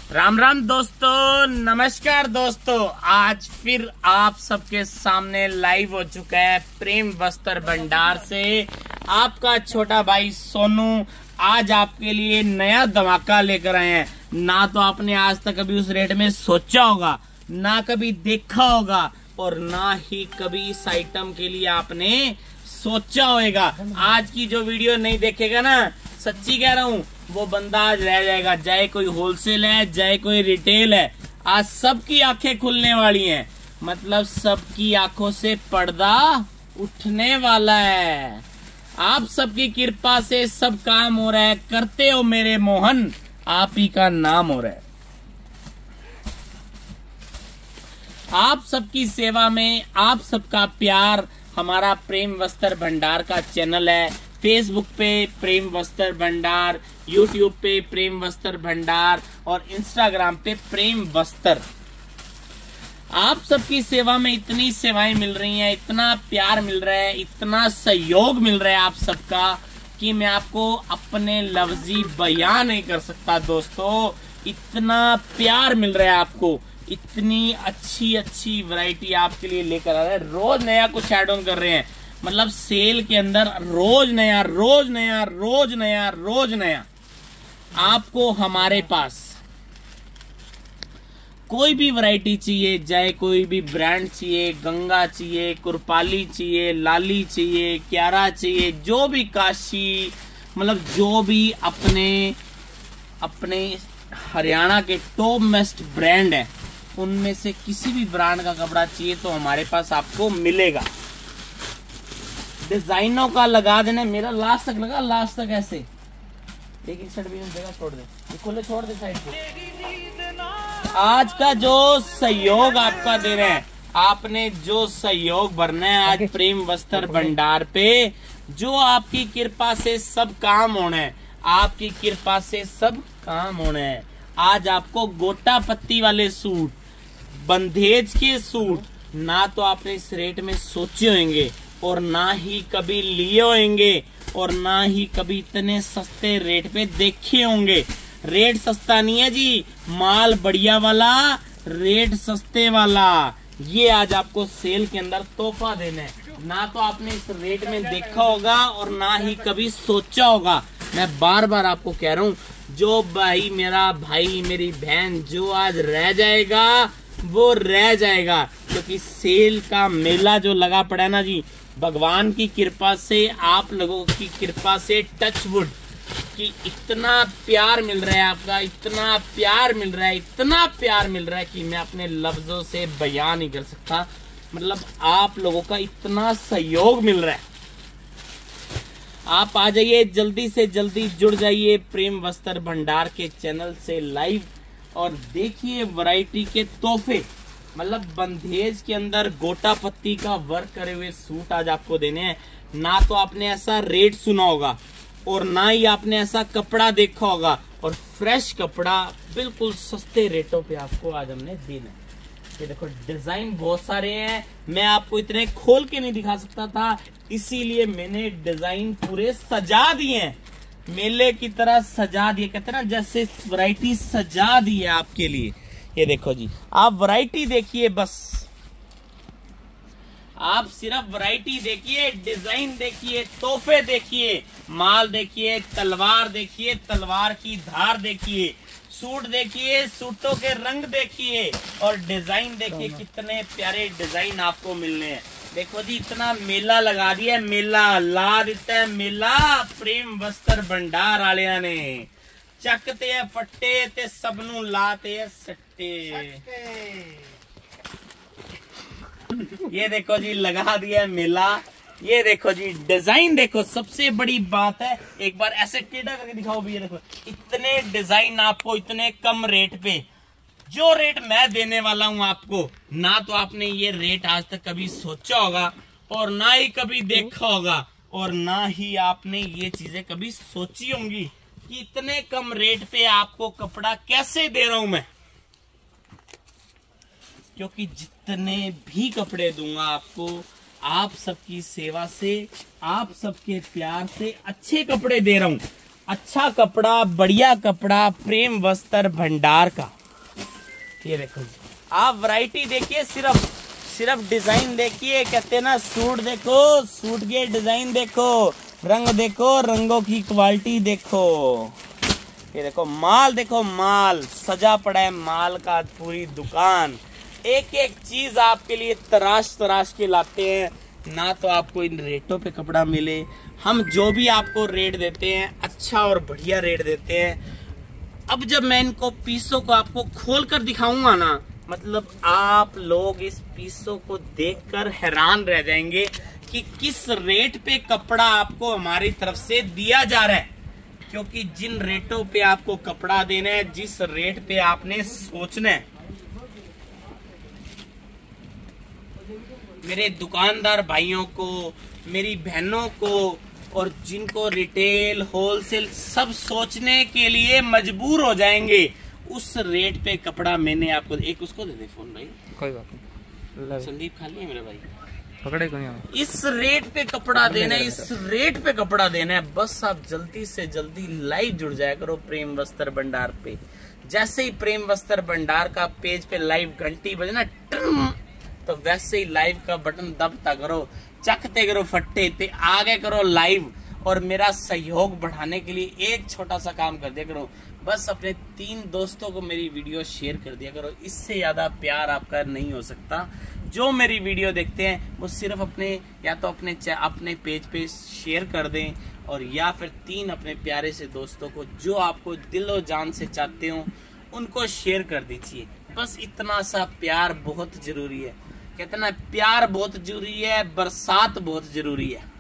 राम राम दोस्तों, नमस्कार दोस्तों। आज फिर आप सबके सामने लाइव हो चुका है प्रेम वस्त्र भंडार से आपका छोटा भाई सोनू। आज आपके लिए नया धमाका लेकर आए हैं। ना तो आपने आज तक कभी उस रेट में सोचा होगा, ना कभी देखा होगा, और ना ही कभी इस आइटम के लिए आपने सोचा होगा। आज की जो वीडियो नहीं देखेगा ना, सच्ची कह रहा हूँ, वो बंदा आज रह जाएगा। चाहे कोई होलसेल है, चाहे कोई रिटेल है, आज सबकी आंखें खुलने वाली हैं। मतलब सबकी आंखों से पर्दा उठने वाला है। आप सबकी कृपा से सब काम हो रहा है। करते हो मेरे मोहन, आप ही का नाम हो रहा है। आप सबकी सेवा में आप सबका प्यार। हमारा प्रेम वस्त्र भंडार का चैनल है। फेसबुक पे प्रेम वस्त्र भंडार, यूट्यूब पे प्रेम वस्त्र भंडार और इंस्टाग्राम पे प्रेम वस्त्र। आप सबकी सेवा में इतनी सेवाएं मिल रही हैं, इतना प्यार मिल रहा है, इतना सहयोग मिल रहा है आप सबका कि मैं आपको अपने लफ्जी बयान नहीं कर सकता दोस्तों। इतना प्यार मिल रहा है आपको, इतनी अच्छी अच्छी वैरायटी आपके लिए लेकर आ रहे हैं। रोज नया कुछ ऐड ऑन कर रहे हैं। मतलब सेल के अंदर रोज नया, रोज नया, रोज नया, रोज नया। आपको हमारे पास कोई भी वैरायटी चाहिए, चाहे कोई भी ब्रांड चाहिए, गंगा चाहिए, कुरपाली चाहिए, लाली चाहिए, क्यारा चाहिए, जो भी काशी, मतलब जो भी अपने हरियाणा के टॉप मोस्ट ब्रांड है, उनमें से किसी भी ब्रांड का कपड़ा चाहिए तो हमारे पास आपको मिलेगा। डिजाइनों का लगा देना। मेरा लास्ट तक लगा, लास्ट तक ऐसे एक शर्ट भी जगह छोड़ दे, खोले छोड़ दे साइड पे। आज का जो सहयोग आपका दे रहे हैं, आपने जो सहयोग भरना है आज प्रेम वस्त्र भंडार पे, जो आपकी कृपा से सब काम होना है, आपकी कृपा से सब काम होना है। आज आपको गोटा पत्ती वाले सूट, बंधेज के सूट, ना तो आपने इस रेट में सोचे होंगे और ना ही कभी लिए होंगे और ना ही कभी इतने सस्ते रेट पे देखे होंगे। रेट सस्ता नहीं है जी, माल बढ़िया वाला, रेट सस्ते वाला। ये आज आपको सेल के अंदर तोहफा देना है। ना तो आपने इस रेट में देखा होगा और ना ही कभी सोचा होगा। मैं बार बार आपको कह रहा हूँ, जो भाई मेरा भाई मेरी बहन जो आज रह जाएगा वो रह जाएगा, क्योंकि सेल का मेला जो लगा पड़ा है ना जी, भगवान की कृपा से, आप लोगों की कृपा से, टच वुड कि इतना प्यार मिल रहा है आपका, इतना प्यार मिल रहा है, इतना प्यार मिल रहा है कि मैं अपने लफ्जों से बयान नहीं कर सकता। मतलब आप लोगों का इतना सहयोग मिल रहा है। आप आ जाइए, जल्दी से जल्दी जुड़ जाइए प्रेम वस्त्र भंडार के चैनल से लाइव और देखिए वैरायटी के तोहफे। मतलब बंधेज के अंदर गोटा पत्ती का वर्क करे हुए सूट आज आपको देने हैं। ना तो आपने ऐसा रेट सुना होगा और ना ही आपने ऐसा कपड़ा देखा होगा, और फ्रेश कपड़ा बिल्कुल सस्ते रेटों पे आपको आज हमने देना है। ये देखो डिजाइन बहुत सारे हैं, मैं आपको इतने खोल के नहीं दिखा सकता था, इसीलिए मैंने डिजाइन पूरे सजा दिए हैं, मेले की तरह सजा दिए। कहते हैं ना, जैसे वैरायटी सजा दी है आपके लिए। ये देखो जी, आप वैरायटी देखिए, बस आप सिर्फ वैरायटी देखिए, डिजाइन देखिए, तोहफे देखिए, माल देखिए, तलवार देखिए, तलवार की धार देखिए, सूट देखिए, सूटों के रंग देखिए और डिजाइन देखिए। कितने प्यारे डिजाइन आपको मिलने हैं। देखो जी, इतना मेला लगा दिया है, मेला ला देता है मेला प्रेम वस्त्र भंडार वालिया ने। चकते है फट्टे ते सबनू लाते है सट्टे। ये देखो जी, लगा दिया है मेला। ये देखो जी, डिजाइन देखो। सबसे बड़ी बात है, एक बार ऐसे टेढ़ा करके दिखाओ भैया। देखो इतने डिजाइन आपको इतने कम रेट पे, जो रेट मैं देने वाला हूं आपको, ना तो आपने ये रेट आज तक कभी सोचा होगा और ना ही कभी देखा होगा और ना ही आपने ये चीजें कभी सोची होंगी कि इतने कम रेट पे आपको कपड़ा कैसे दे रहा हूं मैं। क्योंकि जितने भी कपड़े दूंगा आपको, आप सबकी सेवा से, आप सबके प्यार से अच्छे कपड़े दे रहा हूं। अच्छा कपड़ा, बढ़िया कपड़ा प्रेम वस्त्र भंडार का। ये देखो जी, आप वैरायटी देखिए, सिर्फ डिजाइन देखिए। कहते हैं ना, सूट देखो, सूट के डिजाइन देखो, रंग देखो, रंगों की क्वालिटी देखो। ये देखो माल, देखो माल सजा पड़ा है, माल का पूरी दुकान। एक एक चीज आपके लिए तराश के लाते हैं। ना तो आपको इन रेटों पे कपड़ा मिले, हम जो भी आपको रेट देते हैं अच्छा और बढ़िया रेट देते हैं। अब जब मैं इनको पीसों को आपको खोल कर दिखाऊंगा ना, मतलब आप लोग इस पीसों को देखकर हैरान रह जाएंगे कि किस रेट पे कपड़ा आपको हमारी तरफ से दिया जा रहा है। क्योंकि जिन रेटों पे आपको कपड़ा देना है, जिस रेट पे आपने सोचना है, मेरे दुकानदार भाइयों को, मेरी बहनों को, और जिनको रिटेल होलसेल सब सोचने के लिए मजबूर हो जाएंगे, उस रेट पे कपड़ा मैंने आपको। एक उसको दे दे फोन भाई, कोई बात नहीं, संदीप खा लिया मेरे भाई, पकड़े को नहीं। इस रेट पे कपड़ा देना है, इस रेट पे कपड़ा देना है। बस आप जल्दी से जल्दी लाइव जुड़ जाया करो प्रेम वस्त्र भंडार पे। जैसे ही प्रेम वस्त्र भंडार का पेज पे लाइव घंटी बजे ना, तो वैसे ही लाइव का बटन दबता करो, चखते करो फट्टे ते, आगे करो लाइव। और मेरा सहयोग बढ़ाने के लिए एक छोटा सा काम कर दिया करो, बस अपने 3 दोस्तों को मेरी वीडियो शेयर कर दिया करो। इससे ज्यादा प्यार आपका नहीं हो सकता। जो मेरी वीडियो देखते हैं वो सिर्फ अपने, या तो अपने पेज पे शेयर कर दें, और या फिर 3 अपने प्यारे से दोस्तों को जो आपको दिलो जान से चाहते हो उनको शेयर कर दीजिए। बस इतना सा प्यार बहुत जरूरी है। कहते ना, प्यार बहुत जरूरी है, बरसात बहुत जरूरी है।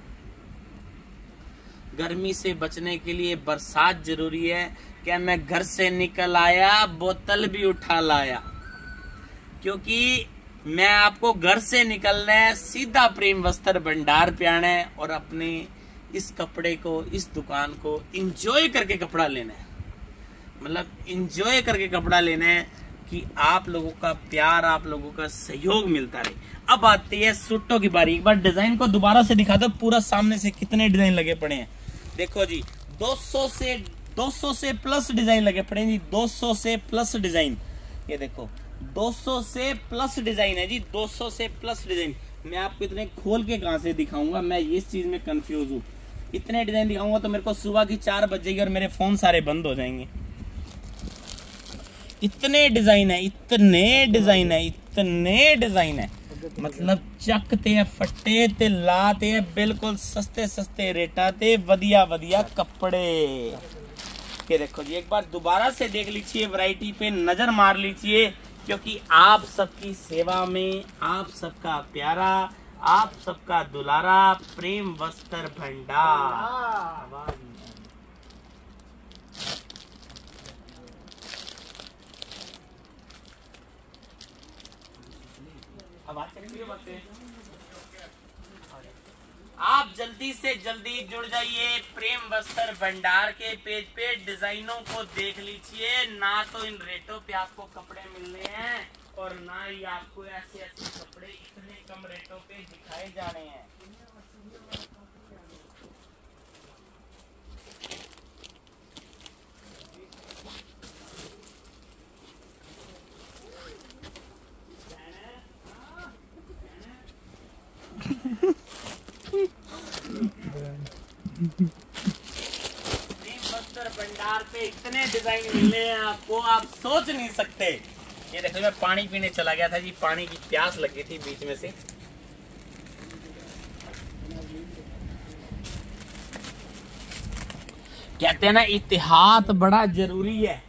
गर्मी से बचने के लिए बरसात जरूरी है। क्या मैं घर से निकल आया, बोतल भी उठा लाया, क्योंकि मैं आपको घर से निकलना है, सीधा प्रेम वस्त्र भंडार पे आना है और अपने इस कपड़े को, इस दुकान को इंजॉय करके कपड़ा लेना है। मतलब इंजॉय करके कपड़ा लेना है कि आप लोगों का प्यार, आप लोगों का सहयोग मिलता रहे। अब आती है सूटों की बारी। एक बार डिजाइन को दोबारा से दिखा दो, पूरा सामने से कितने डिजाइन लगे पड़े हैं। देखो जी, 200 से प्लस डिजाइन लगे पड़े हैं जी, 200 से प्लस डिजाइन। ये देखो 200 से प्लस डिजाइन है जी, 200 से प्लस डिजाइन। मैं आपको इतने खोल के कहां से दिखाऊंगा, मैं इस चीज में कंफ्यूज हूँ। इतने डिजाइन दिखाऊंगा तो मेरे को सुबह की 4 बजेगी और मेरे फोन सारे बंद हो जाएंगे। इतने डिजाइन है, इतने डिजाइन है, इतने डिजाइन है। मतलब चकते हैं, फट्टे ते लाते हैं, बिल्कुल सस्ते रेटा ते वधिया कपड़े। ये देखो जी, एक बार दोबारा से देख लीजिए, वैरायटी पे नजर मार लीजिए, क्योंकि आप सबकी सेवा में, आप सबका प्यारा, आप सबका दुलारा प्रेम वस्त्र भंडार। आप जल्दी से जल्दी जुड़ जाइए प्रेम वस्त्र भंडार के पेज पे, डिजाइनों को देख लीजिए। ना तो इन रेटों पे आपको कपड़े मिलने हैं, और ना ही आपको ऐसे कपड़े इतने कम रेटों पे दिखाए जा रहे हैं। वस्त्र भंडार पे इतने डिजाइन मिले हैं आपको, आप सोच नहीं सकते। ये देखो, मैं पानी पीने चला गया था जी, पानी की प्यास लगी थी बीच में से। कहते हैं ना, इतिहास बड़ा जरूरी है,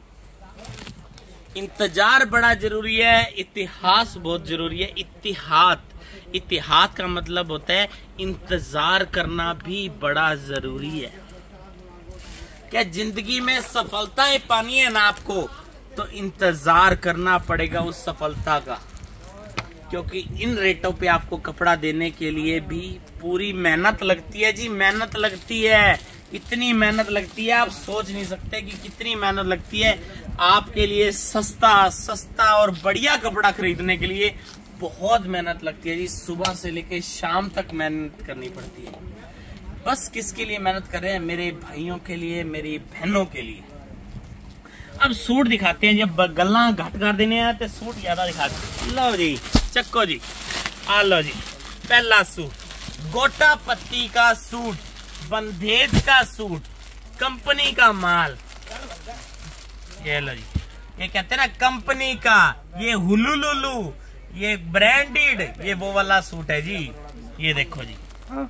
इंतजार बड़ा जरूरी है, इतिहास बहुत जरूरी है। इतिहास का मतलब होता है इंतजार करना भी बड़ा जरूरी है। क्या जिंदगी में सफलताएं पानी है ना आपको, तो इंतजार करना पड़ेगा उस सफलता का। क्योंकि इन रेटों पे आपको कपड़ा देने के लिए भी पूरी मेहनत लगती है जी, मेहनत लगती है। इतनी मेहनत लगती है, आप सोच नहीं सकते कि कितनी मेहनत लगती है। आपके लिए सस्ता और बढ़िया कपड़ा खरीदने के लिए बहुत मेहनत लगती है जी। सुबह से लेकर शाम तक मेहनत करनी पड़ती है। बस किसके लिए मेहनत कर रहे हैं? मेरे भाइयों के लिए, मेरी बहनों के लिए। अब सूट दिखाते हैं, जब गल्ला घट कर देने हैं तो सूट ज्यादा दिखाते हैं। लो जी चक्को जी, आ लो जी, पहला सूट गोटा पत्ती का सूट, बंदेज का सूट, कंपनी का माल। ये लो जी, ये कहते हैं ना कंपनी का, ये हुलुलुलु, ये ब्रांडेड, ये वो वाला सूट है जी। ये देखो जी,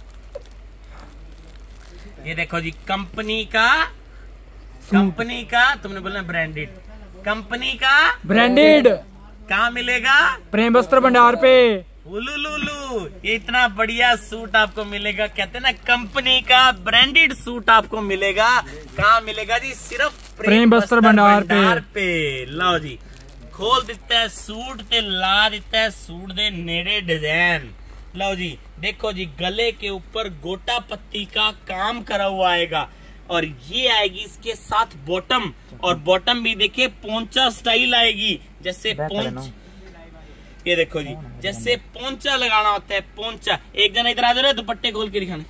ये देखो जी, कंपनी का, कंपनी का, तुमने बोला ब्रांडेड, कंपनी का ब्रांडेड कहाँ मिलेगा? प्रेम वस्त्र भंडार पे। हुलुलुलु, ये इतना बढ़िया सूट आपको मिलेगा, कहते हैं ना कंपनी का ब्रांडेड सूट आपको मिलेगा। कहाँ मिलेगा जी? सिर्फ प्रेम वस्त्र भंडार पे। लो जी, खोल दिता है सूट ते ला दिता है सूट दे नेड़े डिजाइन। लो जी देखो जी, गले के ऊपर गोटा पत्ती का काम करा हुआ आएगा, और ये आएगी इसके साथ बॉटम, और बॉटम भी देखिए पोंचा स्टाइल आएगी, जैसे पोंच, ये देखो जी, जैसे पोंचा लगाना होता है, पोंचा। एक जन इधर आ जाए, दुपट्टे खोल के दिखाने।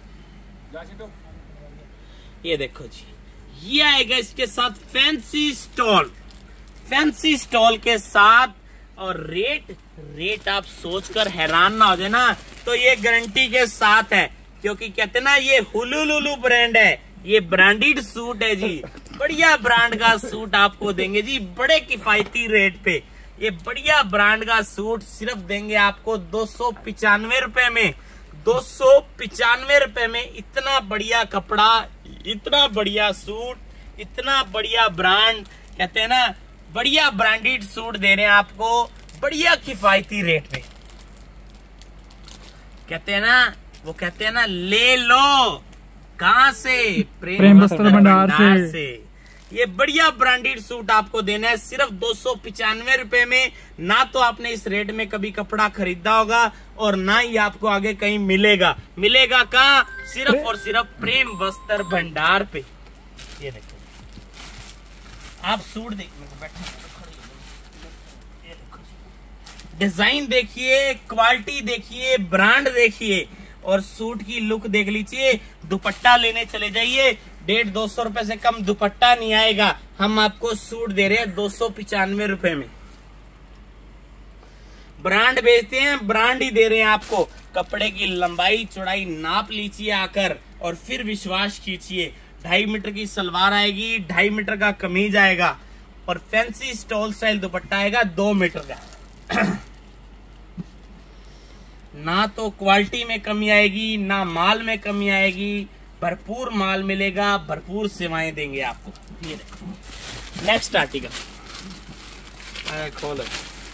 ये देखो जी, ये आएगा इसके साथ फैंसी स्टॉल, फैंसी स्टॉल के साथ। और रेट आप सोचकर हैरान ना हो जाए ना, तो ये गारंटी के साथ है, क्योंकि कहते ना ये हुलुलुलु ब्रांड है, ये ब्रांडेड सूट है जी। बढ़िया ब्रांड का सूट आपको देंगे जी, बड़े किफायती रेट पे। ये बढ़िया ब्रांड का सूट सिर्फ देंगे आपको 295 रुपए में, 295 रुपए में। इतना बढ़िया कपड़ा, इतना बढ़िया सूट, इतना बढ़िया ब्रांड, कहते हैं ना बढ़िया ब्रांडेड सूट दे रहे हैं आपको बढ़िया किफायती रेट पे। कहते हैं ना, वो कहते हैं ना, ले लो। कहाँ से? प्रेम वस्त्र भंडार से। ये बढ़िया ब्रांडेड सूट आपको देना है सिर्फ 295 रुपए में। ना तो आपने इस रेट में कभी कपड़ा खरीदा होगा, और ना ही आपको आगे कहीं मिलेगा। मिलेगा कहाँ? सिर्फ और सिर्फ प्रेम वस्त्र भंडार पे। ये देखो, आप सूट देखिए, डिजाइन देखिए, क्वालिटी देखिए, ब्रांड देखिए, और सूट की लुक देख लीजिए। दुपट्टा लेने चले जाइए, 150-200 रुपए से कम दुपट्टा नहीं आएगा। हम आपको सूट दे रहे हैं 295 रुपए में। ब्रांड बेचते हैं, ब्रांड ही दे रहे हैं आपको। कपड़े की लंबाई चौड़ाई नाप लीजिए आकर, और फिर विश्वास कीजिए। 2.5 मीटर की सलवार आएगी, 2.5 मीटर का कमीज आएगा, और फैंसी स्टॉल स्टाइल दुपट्टा आएगा 2 मीटर का। ना तो क्वालिटी में कमी आएगी, ना माल में कमी आएगी। भरपूर माल मिलेगा, भरपूर सेवाएं देंगे आपको। ये देखो नेक्स्ट आर्टिकल, खोलो।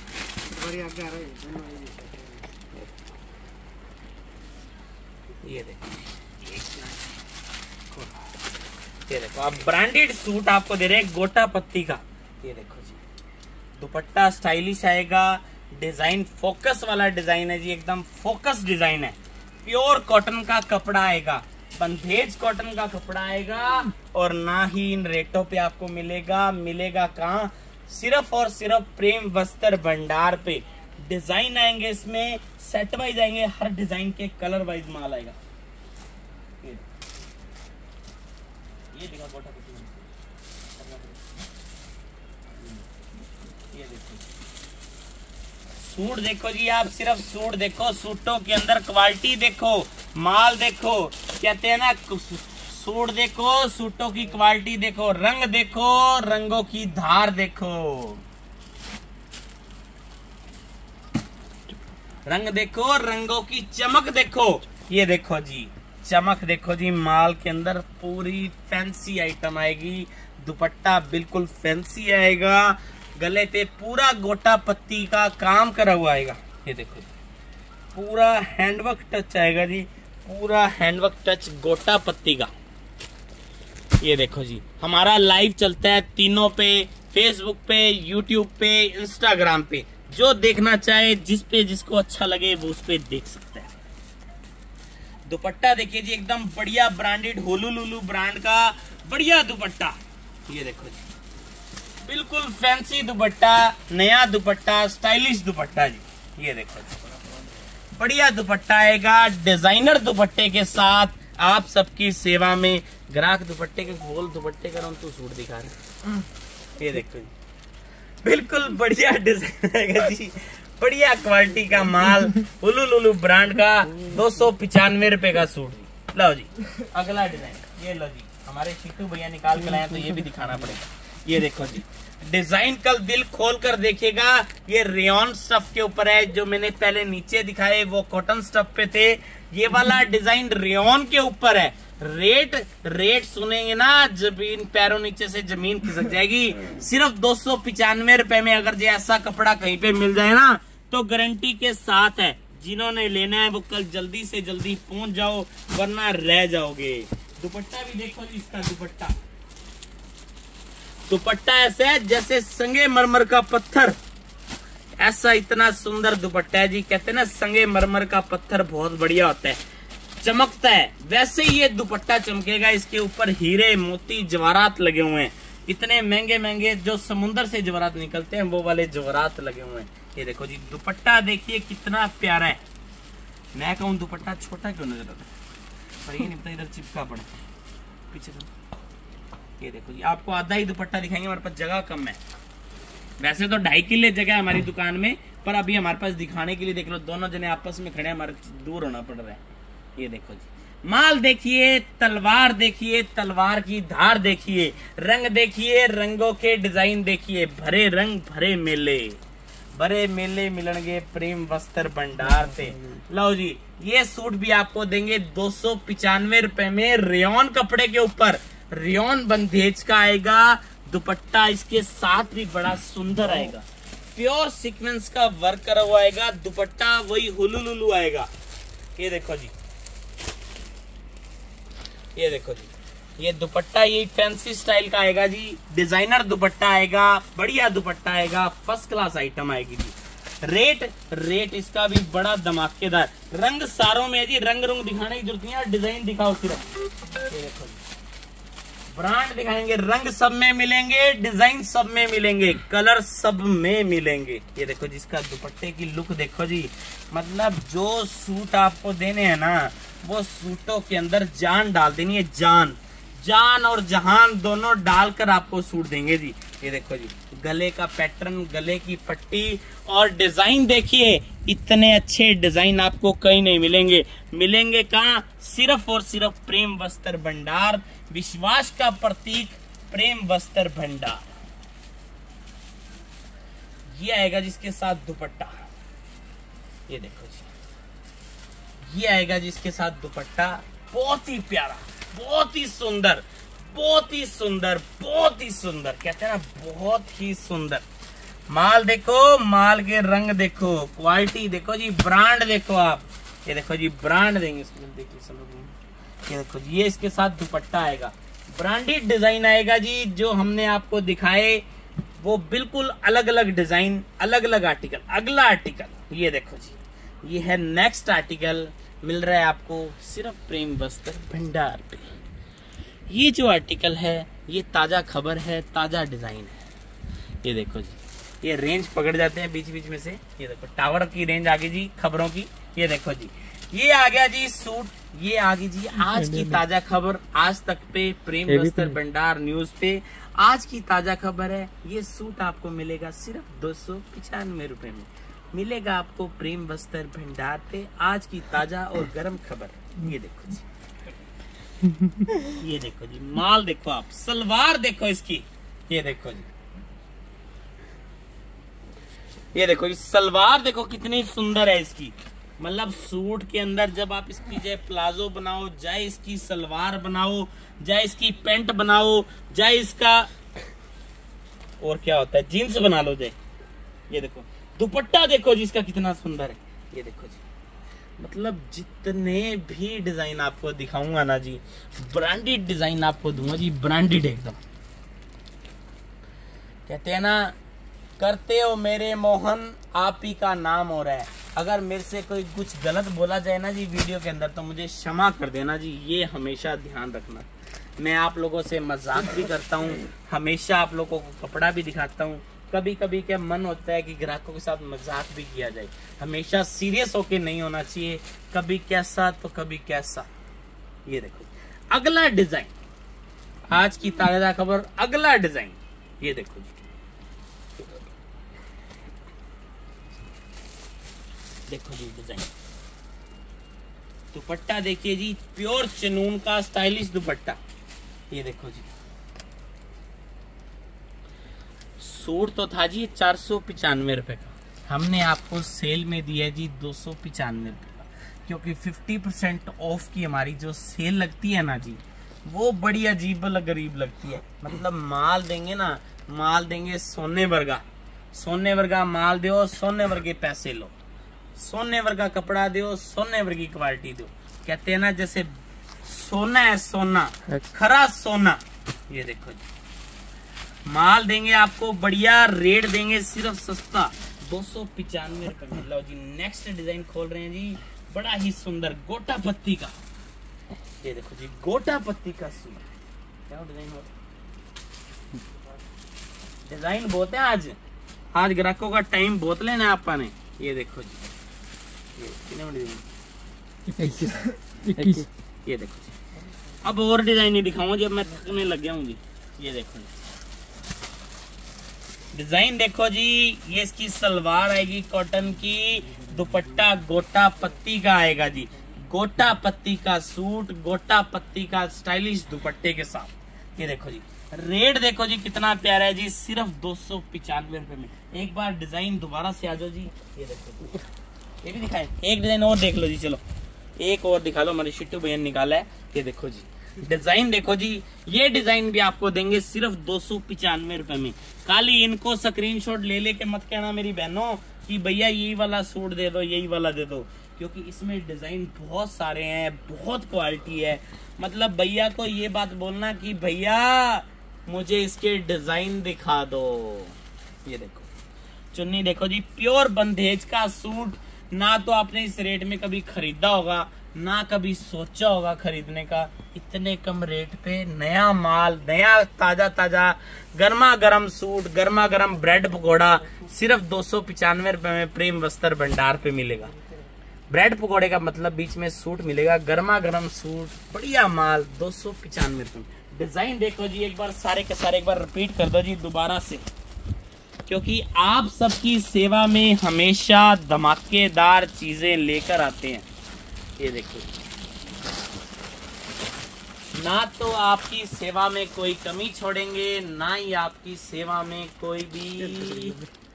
ये देखो, ये देखो, अब ब्रांडेड सूट आपको दे रहे हैं गोटा पत्ती का। ये देखो जी, दुपट्टा स्टाइलिश आएगा, डिजाइन फोकस वाला डिजाइन है जी, एकदम फोकस डिजाइन है। प्योर कॉटन का कपड़ा आएगा, बंदेज कॉटन का कपड़ा आएगा, और ना ही इन रेटों पे आपको मिलेगा। मिलेगा कहाँ? सिर्फ और सिर्फ प्रेम वस्त्र भंडार पे। डिजाइन आएंगे इसमें, सेट वाइज आएंगे, हर डिजाइन के कलर वाइज माल आएगा। ये देखो गोटा पत्ती, ये देखो सूट देखो जी, आप सिर्फ सूट देखो, सूटों के अंदर क्वालिटी देखो, माल देखो। कहते हैं ना, सूट देखो, सूटों की क्वालिटी देखो, रंग देखो, रंगों की धार देखो, रंग देखो, रंगों की चमक देखो। ये देखो जी, चमक देखो जी, माल के अंदर पूरी फैंसी आइटम आएगी। दुपट्टा बिल्कुल फैंसी आएगा, गले पे पूरा गोटा पत्ती का काम करा हुआ आएगा। ये देखो पूरा हैंडवर्क टच आएगा जी, पूरा हैंडवर्क टच गोटा पत्ती का। ये देखो जी, हमारा लाइव चलता है तीनों पे, फेसबुक पे, यूट्यूब पे, इंस्टाग्राम पे। जो देखना चाहे, जिस पे जिसको अच्छा लगे वो उस पे देख सकता है। दुपट्टा देखिए जी, एकदम बढ़िया ब्रांडेड हुलुलुलु ब्रांड का बढ़िया दुपट्टा। ये देखो जी, बिल्कुल फैंसी दुपट्टा, नया दुपट्टा, स्टाइलिश दुपट्टा जी। ये देखो जी, बढ़िया दुपट्टा आएगा, डिजाइनर दुपट्टे के साथ आप सबकी सेवा में। ग्राहक दुपट्टे के गोल दुपट्टे का तो सूट दिखा रहे, ये देखो जी, बिल्कुल बढ़िया डिजाइन आएगा जी, बढ़िया क्वालिटी का माल, उलू लुलू ब्रांड का 295 रुपए का सूट। लो जी अगला डिजाइन, ये लो जी, हमारे शितू भैया निकाल के लाए तो ये भी दिखाना पड़ेगा। ये देखो जी डिजाइन, कल दिल खोल कर देखिएगा। ये रेयन स्टफ के ऊपर है, जो मैंने पहले नीचे दिखाए वो कॉटन स्टफ पे थे, ये वाला डिजाइन रेयन के ऊपर है। रेट सुनेंगे ना, जमीन पैरों नीचे से जमीन खिसक जाएगी। सिर्फ 295 रुपए में अगर ये ऐसा कपड़ा कहीं पे मिल जाए ना तो गारंटी के साथ है। जिन्होंने लेना है वो कल जल्दी से जल्दी पहुंच जाओ, वरना रह जाओगे। दुपट्टा भी देखो जी, इसका दुपट्टा ऐसा है जैसे संगे मरमर का पत्थर, ऐसा इतना सुंदर दुपट्टा है जी। कहते हैं ना संगे मरमर का पत्थर बहुत बढ़िया होता है, चमकता है, वैसे ही ये दुपट्टा चमकेगा। इसके ऊपर हीरे मोती जवाहरात लगे हुए हैं, इतने महंगे महंगे जो समुंदर से जवाहरात निकलते हैं वो वाले जवाहरात लगे हुए हैं। ये देखो जी दुपट्टा देखिए कितना प्यारा है। मैं कहूँ दुपट्टा छोटा क्यों नजर आता है, पर ये नहीं पता इधर चिपका पड़ा पीछे तो। ये देखो जी आपको आधा ही दुपट्टा दिखाएंगे, हमारे पास जगह कम है। वैसे तो 2.5 किले जगह है हमारी दुकान में, पर अभी हमारे पास दिखाने के लिए देख लो दोनों जने आपस में खड़े हैं, हमारे दूर होना पड़ रहा है। ये देखो जी माल देखिए, तलवार देखिए, तलवार की धार देखिए, रंग देखिए, रंगों के डिजाइन देखिए, भरे रंग भरे मेले मिलणगे प्रेम वस्त्र भंडार से। लो जी ये सूट भी आपको देंगे 295 रुपए में, रेयन कपड़े के ऊपर, रेयन बंदेज का आएगा। दुपट्टा इसके साथ भी बड़ा सुंदर आएगा, प्योर सीक्वेंस का वर्क करा हुआ आएगा। दुपट्टा वही हुलुलुलु आएगा। ये देखो जी, ये देखो जी, ये दुपट्टा ये फैंसी स्टाइल का आएगा जी, डिजाइनर दुपट्टा आएगा, बढ़िया दुपट्टा आएगा, फर्स्ट क्लास आइटम आएगी जी। रेट इसका भी बड़ा धमाकेदार। रंग सारों में है जी, रंग दिखाने की जरूरत नहीं है, डिजाइन दिखाओ सिर्फ। ये देखो जी ब्रांड दिखाएंगे, रंग सब में मिलेंगे, डिजाइन सब में मिलेंगे, कलर सब में मिलेंगे। ये देखो जिसका दुपट्टे की लुक देखो जी, मतलब जो सूट आपको देने हैं ना वो सूटों के अंदर जान डाल देनी है, जान और जहान दोनों डालकर आपको सूट देंगे जी। ये देखो जी गले का पैटर्न, गले की पट्टी और डिजाइन देखिए, इतने अच्छे डिजाइन आपको कहीं नहीं मिलेंगे कहाँ, सिर्फ और सिर्फ प्रेम वस्त्र भंडार, विश्वास का प्रतीक प्रेम वस्त्र भंडार। ये आएगा जिसके साथ दुपट्टा। ये देखो जी ये आएगा जिसके साथ दुपट्टा, बहुत ही प्यारा, बहुत ही सुंदर, बहुत ही सुंदर, बहुत ही सुंदर, कहते हैं ना बहुत ही सुंदर। माल देखो, माल के रंग देखो, क्वालिटी देखो जी, ब्रांड देखो आप। ये देखो जी ब्रांड देंगे इसको, देखिए ये देखो जी, ये इसके साथ दुपट्टा आएगा, ब्रांडेड डिजाइन आएगा जी। जो हमने आपको दिखाए वो बिल्कुल अलग अलग डिजाइन, अलग अलग आर्टिकल। अगला आर्टिकल ये देखो जी, ये है नेक्स्ट आर्टिकल, मिल रहा है आपको सिर्फ प्रेम वस्त्र भंडार पे। ये जो आर्टिकल है ये ताजा खबर है, ताजा डिजाइन है। ये देखो जी ये रेंज पकड़ जाते हैं बीच बीच में से। ये देखो टावर की रेंज आ गई जी खबरों की। ये देखो जी ये आ गया जी सूट, ये आ गई जी आज की ताजा खबर, आज तक पे प्रेम वस्त्र भंडार न्यूज पे आज की ताजा खबर है। ये सूट आपको मिलेगा सिर्फ 295 रुपए में, मिलेगा आपको प्रेम वस्त्र भंडार पे, आज की ताजा और गर्म खबर। ये देखो जी ये देखो जी माल देखो आप, सलवार देखो इसकी। ये देखो जी, ये देखो जी सलवार देखो कितनी सुंदर है इसकी। मतलब सूट के अंदर जब आप इसकी चाहे प्लाजो बनाओ, चाहे इसकी सलवार बनाओ, चाहे इसकी पैंट बनाओ, चाहे इसका और क्या होता है जीन्स बना लो जाए। ये देखो दुपट्टा देखो जी इसका कितना सुंदर है। ये देखो जी मतलब जितने भी डिजाइन आपको दिखाऊंगा ना जी, ब्रांडेड डिजाइन आपको दूंगा जी, ब्रांडेड एकदम। कहते हैं ना करते हो मेरे मोहन आप ही का नाम हो रहा है। अगर मेरे से कोई कुछ गलत बोला जाए ना जी वीडियो के अंदर तो मुझे क्षमा कर देना जी, ये हमेशा ध्यान रखना। मैं आप लोगों से मजाक भी करता हूँ, हमेशा आप लोगों को कपड़ा भी दिखाता हूँ। कभी कभी क्या मन होता है कि ग्राहकों के साथ मजाक भी किया जाए, हमेशा सीरियस होके नहीं होना चाहिए, कभी कैसा तो कभी कैसा। ये देखो अगला डिजाइन, आज की ताजा खबर, अगला डिजाइन। ये देखो जी, देखो जी डिजाइन। दुपट्टा देखिए जी, प्योर चनून का स्टाइलिश दुपट्टा। ये देखो जी, सूट तो था जी 495 रुपए का, हमने आपको सेल में दिया है जी 295 रुपए का, क्योंकि 50% ऑफ की हमारी जो सेल लगती है ना जी, वो बड़ी अजीब गरीब लगती है। मतलब माल देंगे ना, माल देंगे सोने वर्गा, सोने वर्गा माल दो, सोने वर्गे पैसे लो, सोने वर्गा कपड़ा दो, सोने वर्गी क्वालिटी दो। कहते हैं ना जैसे सोना है सोना, खरा सोना। ये देखो जी, माल देंगे आपको बढ़िया, रेट देंगे सिर्फ सस्ता 295 रुपए में। लो जी, नेक्स्ट डिजाइन खोल रहे हैं जी, बड़ा ही सुंदर गोटा पत्ती का। ये देखो जी, गोटा पत्ती का सूट। क्या डिजाइन हो, डिजाइन बहुत है आज ग्राहकों का टाइम बहुत लेना आपा ने। ये देखो जी, ये कितने डिजाइन, 21। ये देखो जी, अब और डिजाइन नहीं दिखाऊंगा जब मैं थकने लग गया हूँ जी। ये देखो जी, डिजाइन देखो जी, ये इसकी सलवार आएगी कॉटन की, दुपट्टा गोटा पत्ती का आएगा जी, गोटा पत्ती का सूट, गोटा पत्ती का स्टाइलिश दुपट्टे के साथ। ये देखो जी, रेट देखो जी कितना प्यारा है जी, सिर्फ 295 रुपए में। एक बार डिजाइन दोबारा से आ जाओ जी। ये देखो, ये भी दिखाएं, एक डिजाइन और देख लो जी। चलो एक और दिखा लो, हमारे शिट्टू भैया निकाला है। ये देखो जी, डिजाइन देखो जी, ये डिजाइन भी आपको देंगे सिर्फ 295 रुपए में। खाली इनको स्क्रीनशॉट ले लेके मत कहना मेरी बहनों कि भैया यही वाला सूट दे दो, यही वाला दे दो, क्योंकि इसमें डिजाइन बहुत सारे हैं, बहुत क्वालिटी है। मतलब भैया को ये बात बोलना कि भैया मुझे इसके डिजाइन दिखा दो। ये देखो चुन्नी देखो जी, प्योर बंदेज का सूट। ना तो आपने इस रेट में कभी खरीदा होगा, ना कभी सोचा होगा खरीदने का। इतने कम रेट पे नया माल, नया ताजा ताजा गर्मा गर्म सूट, गर्मा गर्म ब्रेड पकौड़ा सिर्फ 295 रुपए में प्रेम वस्त्र भंडार पे मिलेगा। ब्रेड पकौड़े का मतलब बीच में सूट मिलेगा, गर्मा गर्म सूट, बढ़िया माल 295 रुपए में। डिजाइन देखो जी, एक बार सारे के सारे एक बार रिपीट कर दो जी दोबारा से, क्योंकि आप सबकी सेवा में हमेशा धमाकेदार चीजें लेकर आते हैं। ये देखो, ना तो आपकी सेवा में कोई कमी छोड़ेंगे, ना ही आपकी सेवा में कोई भी।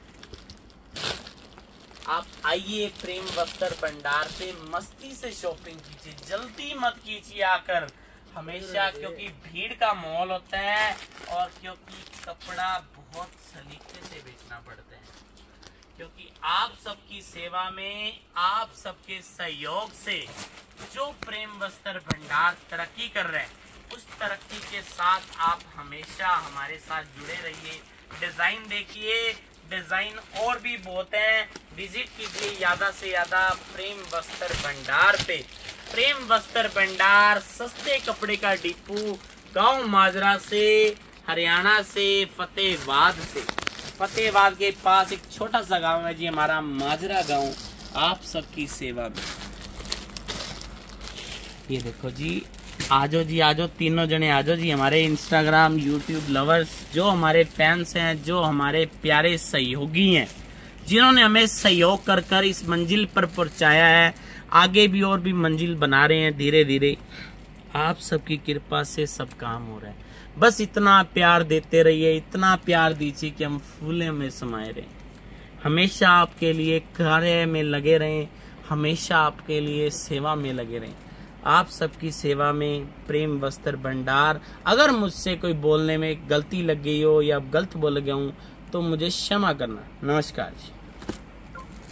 आप आइए प्रेम वस्त्र भंडार से, मस्ती से शॉपिंग कीजिए, जल्दी मत कीजिए आकर हमेशा, क्योंकि भीड़ का माहौल होता है और क्योंकि कपड़ा बहुत सलीके से बेचना पड़ता है। क्योंकि आप सबकी सेवा में, आप सबके सहयोग से जो प्रेम वस्त्र भंडार तरक्की कर रहे हैं, उस तरक्की के साथ आप हमेशा हमारे साथ जुड़े रहिए। डिजाइन देखिए, डिजाइन और भी बहुत हैं। विजिट कीजिए ज्यादा से ज्यादा प्रेम वस्त्र भंडार पे। प्रेम वस्त्र भंडार सस्ते कपड़े का डिपो, गांव माजरा से, हरियाणा से, फतेहाबाद से। फतेहाबाद के पास एक छोटा सा गांव है जी हमारा माजरा गांव, आप सबकी सेवा में। ये देखो जी, आजो जी आजो, तीनों जने आजो जी, हमारे इंस्टाग्राम यूट्यूब लवर्स, जो हमारे फैंस हैं, जो हमारे प्यारे सहयोगी हैं, जिन्होंने हमें सहयोग कर कर इस मंजिल पर पहुंचाया है। आगे भी और भी मंजिल बना रहे हैं धीरे धीरे। आप सबकी कृपा से सब काम हो रहा है। बस इतना प्यार देते रहिए, इतना प्यार दीजिए कि हम फूले में समाये रहें। हमेशा आपके लिए कार्य में लगे रहें, हमेशा आपके लिए सेवा में लगे रहें। आप सबकी सेवा में प्रेम वस्त्र भंडार। अगर मुझसे कोई बोलने में गलती लग गई हो या गलत बोल गया हूँ तो मुझे क्षमा करना। नमस्कार जी।